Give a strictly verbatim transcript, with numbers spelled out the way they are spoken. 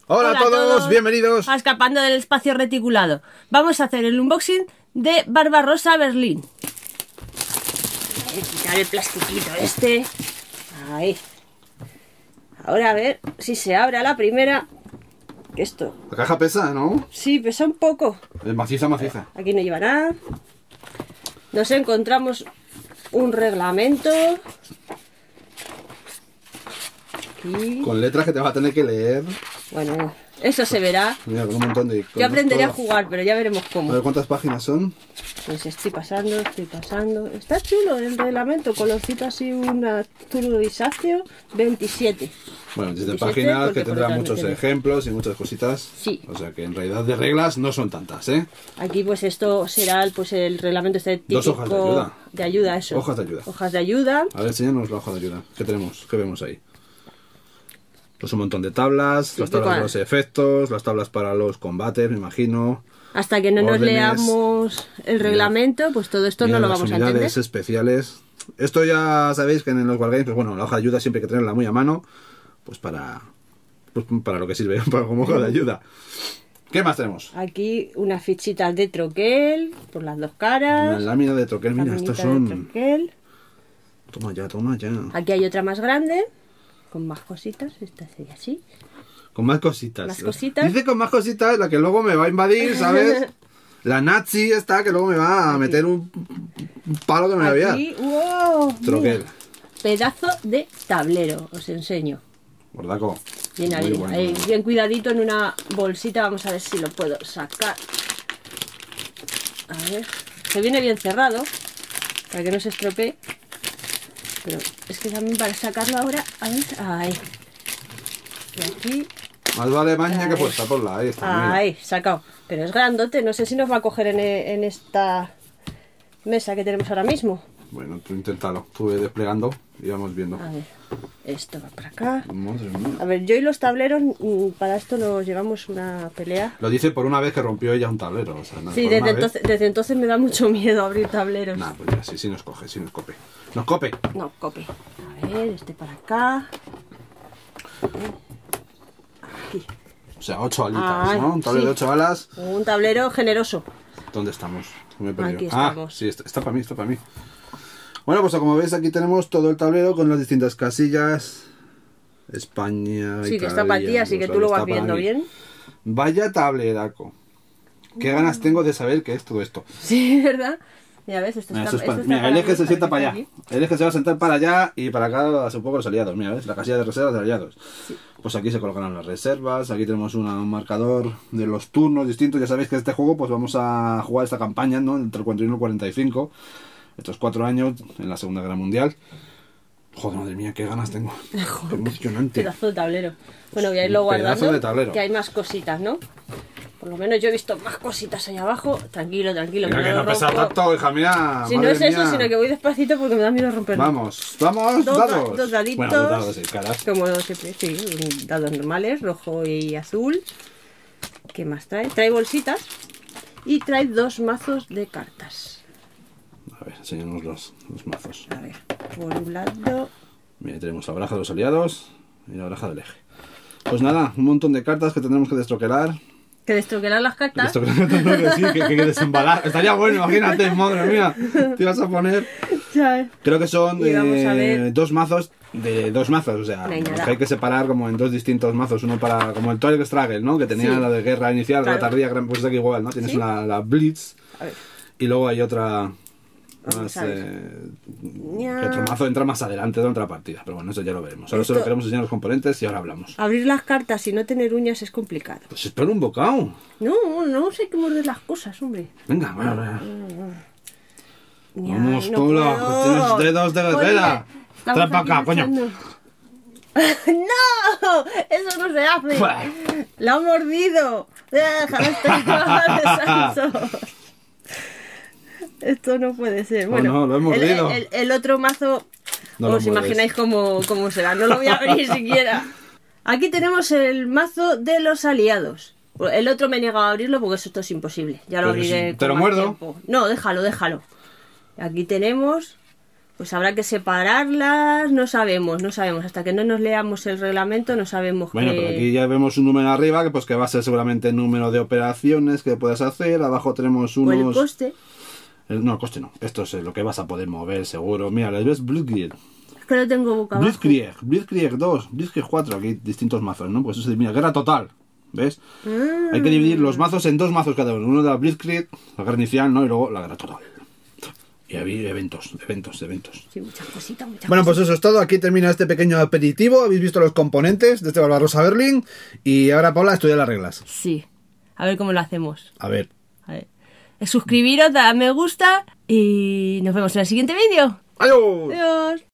Hola, Hola a, todos, a todos, bienvenidos a Escapando del Espacio Reticulado. Vamos a hacer el unboxing de Barbarossa Berlín. Voy a quitar el plastiquito este. Ahí. Ahora a ver si se abre a la primera. ¿Qué esto? La caja pesa, ¿no? Sí, pesa un poco. Es maciza, maciza. Aquí no lleva nada. Nos encontramos un reglamento. Aquí. Con letras que te vas a tener que leer. Bueno, eso se verá. Mira, con un montón de... Yo aprenderé todo a jugar, pero ya veremos cómo. A ver cuántas páginas son. Pues estoy pasando, estoy pasando. Está chulo el reglamento, colorcito así, un azul grisáceo, veintisiete. Bueno, desde páginas que tendrán muchos ejemplos y muchas cositas. Sí. O sea que en realidad de reglas no son tantas, ¿eh? Aquí pues esto será pues el reglamento este típico. Dos hojas de ayuda. De ayuda, eso. Hojas de ayuda. Hojas de ayuda. A ver, enséñanos la hoja de ayuda. ¿Qué tenemos? ¿Qué vemos ahí? Pues un montón de tablas, sí, las tablas de los efectos, las tablas para los combates, me imagino. Hasta que no órdenes, nos leamos el reglamento, mira, pues todo esto mira, no lo vamos a entender. Unidades especiales. Esto ya sabéis que en los Wargames, pues bueno, la hoja de ayuda siempre hay que tenerla muy a mano, pues para, pues para lo que sirve, para como hoja de ayuda. ¿Qué más tenemos? Aquí unas fichitas de troquel, por las dos caras. Una lámina de troquel, mira, estos son... Toma ya, toma ya. Aquí hay otra más grande. Con más cositas, esta sería así. Con más cositas. Más cositas. Dice con más cositas, la que luego me va a invadir, ¿sabes? La nazi esta que luego me va a meter un, un palo que me va a aviar. ¡Wow! Troquel. Pedazo de tablero, os enseño. Gordaco. Bien, ahí, bueno. ahí, bien cuidadito en una bolsita, vamos a ver si lo puedo sacar. A ver, se viene bien cerrado, para que no se estropee. Pero es que también para sacarlo ahora, a ver, ahí. Y aquí. Más vale maña que puesta, ponla, ahí está. Ahí, mira. Sacado. Pero es grandote, no sé si nos va a coger en, en esta mesa que tenemos ahora mismo. Bueno, tú inténtalo, tú ve desplegando y vamos viendo. A ver, esto va para acá. Madre mía. A ver, yo y los tableros, para esto nos llevamos una pelea. Lo dice por una vez que rompió ella un tablero. O sea, no sí, desde entonces, desde entonces me da mucho miedo abrir tableros. Nah, pues ya, sí, sí nos coge, sí nos cope. ¡Nos cope! No, cope. A ver, este para acá. Aquí. O sea, ocho alitas, Ay, ¿no? Un tablero sí. de ocho alas. Un tablero generoso. ¿Dónde estamos? Me he perdido. Aquí estamos. Ah, sí, está, está para mí, está para mí. Bueno, pues como veis aquí tenemos todo el tablero con las distintas casillas. España, sí, Italia, que está para ti, así que tú lo vas viendo bien. Vaya tableraco. Qué ganas tengo de saber qué es todo esto. Sí, ¿verdad? Mira, ves, esto mira, está, es para, esto mira está el eje se sienta para para allá. El eje se va a sentar para allá y para acá hace un poco los aliados. Mira, ¿ves? La casilla de reservas de aliados. Sí. Pues aquí se colocarán las reservas. Aquí tenemos una, un marcador de los turnos distintos. Ya sabéis que este juego, pues vamos a jugar esta campaña, ¿no? Entre el cuarenta y uno y el cuarenta y cinco. Estos cuatro años en la Segunda Guerra Mundial. Joder, madre mía, qué ganas tengo. Qué emocionante. Pedazo de tablero. Bueno, voy a irlo guardando. Pedazo de tablero. Que hay más cositas, ¿no? Por lo menos yo he visto más cositas ahí abajo. Tranquilo, tranquilo. Mira, que no pesa tanto, hija mía. Si no es eso, mía. Sino que voy despacito porque me da miedo romperlo. Vamos, vamos, dos, dados. Dos daditos. Bueno, dos dados, sí, caras. Como siempre, sí, dados normales, rojo y azul. ¿Qué más trae? Trae bolsitas y trae dos mazos de cartas. A ver, enseñamos los, los mazos. A ver, por un lado... Mira, tenemos la baraja de los aliados y la baraja del eje. Pues nada, un montón de cartas que tendremos que destroquelar. ¿Que destroquelar las cartas? Destroquelar, no, que sí, que, que, que desembalar. Estaría bueno, imagínate, madre mía. Te ibas a poner... Creo que son eh, dos mazos de dos mazos, o sea, no hay que separar como en dos distintos mazos. Uno para, como el Twilight Struggle, ¿no? Que tenía sí. la de guerra inicial, claro. La tardía, pues aquí igual, ¿no? Tienes ¿sí? una, la Blitz y luego hay otra... Más, eh, otro mazo entra más adelante de otra partida, pero bueno, eso ya lo veremos. Ahora Esto... solo queremos enseñar los componentes y ahora hablamos. Abrir las cartas y no tener uñas es complicado. Pues espera un bocado. No, no sé qué morder las cosas, hombre. Venga, bueno, bueno. Vamos, no Paula, que tienes dedos de guerrera. Trae para acá, coño. ¡No! Eso no se hace. ¡La ha mordido! ¡Déjame estar de Esto no puede ser. Bueno, no, no, lo hemos el, leído. El, el otro mazo, no os imagináis cómo, cómo será. No lo voy a abrir siquiera. Aquí tenemos el mazo de los aliados. El otro me he negado a abrirlo porque esto es imposible. Ya lo abriré. ¿Te lo muerdo? Tiempo. No, déjalo, déjalo. Aquí tenemos pues habrá que separarlas, no sabemos, no sabemos, hasta que no nos leamos el reglamento no sabemos. Bueno, que... pero aquí ya vemos un número arriba, que pues que va a ser seguramente el número de operaciones que puedas hacer, abajo tenemos unos... O el coste. El, no, el coste no, esto es lo que vas a poder mover seguro. Mira, les ves Blitzkrieg. Es que lo tengo boca abajo. Blitzkrieg, Blitzkrieg dos, Blitzkrieg cuatro, aquí distintos mazos, ¿no? Pues eso es, mira, guerra total, ¿ves? Mm. Hay que dividir los mazos en dos mazos cada uno, uno de la Blitzkrieg, la guerra inicial, ¿no? Y luego la guerra total. Y había eventos, eventos, eventos. Sí, muchas cositas, muchas Bueno, cositas. pues eso es todo. Aquí termina este pequeño aperitivo. Habéis visto los componentes de este Barbarossa Berlin. Y ahora, Paula, estudia las reglas. Sí. A ver cómo lo hacemos. A ver. A ver. Suscribiros, dad a me gusta y nos vemos en el siguiente vídeo. ¡Adiós! Adiós.